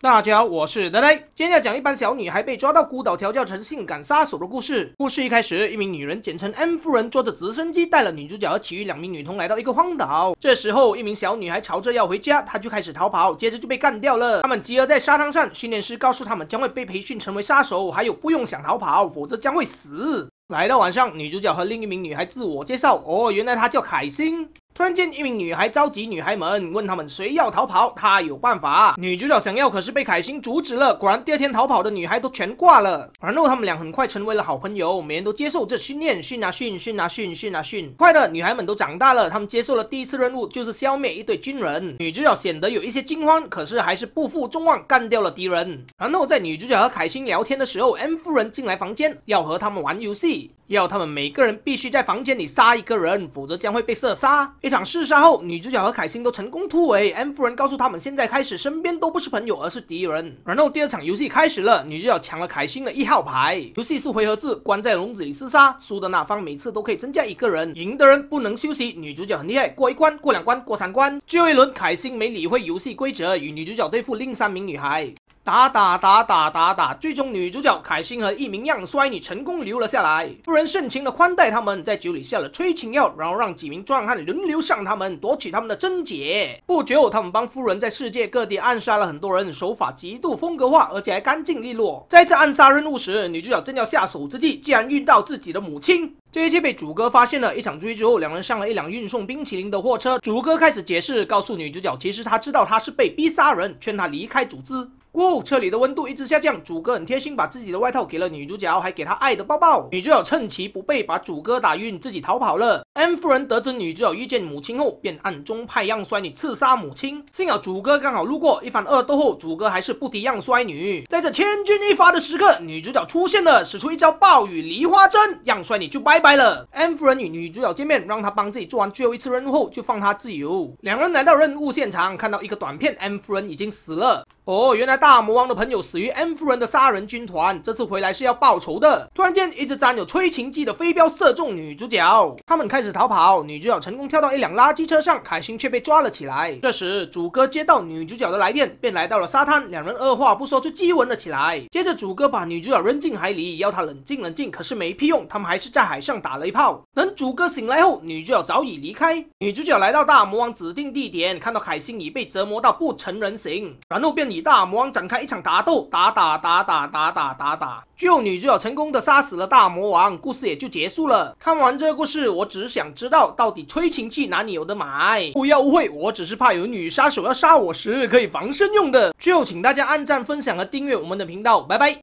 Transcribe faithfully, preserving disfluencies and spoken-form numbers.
大家好，我是呆呆。今天要讲一班小女孩被抓到孤岛调教成性感杀手的故事。故事一开始，一名女人简称 M 夫人坐着直升机带了女主角和其余两名女童来到一个荒岛。这时候，一名小女孩吵着要回家，她就开始逃跑，接着就被干掉了。他们集合在沙滩上，训练师告诉他们将会被培训成为杀手，还有不用想逃跑，否则将会死。来到晚上，女主角和另一名女孩自我介绍，哦，原来她叫凯欣。突然间，一名女孩召集女孩们，问他们谁要逃跑，她有办法。女主角想要，可是被凯欣阻止了。果然，第二天逃跑的女孩都全挂了。然后他们俩很快成为了好朋友，每人都接受这训练，训啊训，训啊训，训啊训。快的，女孩们都长大了，她们接受了第一次任务，就是消灭一队军人。女主角显得有一些惊慌，可是还是不负众望，干掉了敌人。然后在女主角和凯欣聊天的时候 ，M 夫人进来房间，要和他们玩游戏。要他们每个人必须在房间里杀一个人，否则将会被射杀。一场厮杀后，女主角和凯欣都成功突围。M 夫人告诉他们，现在开始身边都不是朋友，而是敌人。然后第二场游戏开始了，女主角抢了凯欣的一号牌。游戏是回合制，关在笼子里厮杀，输的那方每次都可以增加一个人，赢的人不能休息。女主角很厉害，过一关，过两关，过三关。最后一轮，凯欣没理会游戏规则，与女主角对付另三名女孩。打打打打打打，最终女主角凯欣和一名样衰女成功留了下来。夫人盛情的宽待他们，在酒里下了催情药，然后让几名壮汉轮流上他们，夺取他们的贞洁。不久，他们帮夫人在世界各地暗杀了很多人，手法极度风格化，而且还干净利落。在一次暗杀任务时，女主角正要下手之际，竟然遇到自己的母亲。这一切被主哥发现了，一场追之后，两人上了一辆运送冰淇淋的货车。主哥开始解释，告诉女主角，其实他知道他是被逼杀人，劝她离开组织。过后，车里的温度一直下降，主哥很贴心，把自己的外套给了女主角，还给她爱的抱抱。女主角趁其不备，把主哥打晕，自己逃跑了。M 夫人得知女主角遇见母亲后，便暗中派样衰女刺杀母亲。幸好主哥刚好路过，一番恶斗后，主哥还是不敌样衰女。在这千钧一发的时刻，女主角出现了，使出一招暴雨梨花针，样衰女就拜拜了。M 夫人与女主角见面，让她帮自己做完最后一次任务后，就放她自由。两人来到任务现场，看到一个短片 ，M 夫人已经死了。哦，原来大魔王的朋友死于 M 夫人的杀人军团，这次回来是要报仇的。突然间，一直沾有催情剂的飞镖射中女主角，他们开始逃跑。女主角成功跳到一辆垃圾车上，凯欣却被抓了起来。这时，主哥接到女主角的来电，便来到了沙滩，两人二话不说就激吻了起来。接着，主哥把女主角扔进海里，要她冷静冷静，可是没屁用，他们还是在海上打了一炮。等主哥醒来后，女主角早已离开。女主角来到大魔王指定地点，看到凯欣已被折磨到不成人形，然后便与大魔王展开一场打斗，打打打打打打打打，最后女主角成功的杀死了大魔王，故事也就结束了。看完这个故事，我只是想知道到底催情剂哪里有的买，不要误会，我只是怕有女杀手要杀我时可以防身用的。最后请大家按赞、分享和订阅我们的频道，拜拜。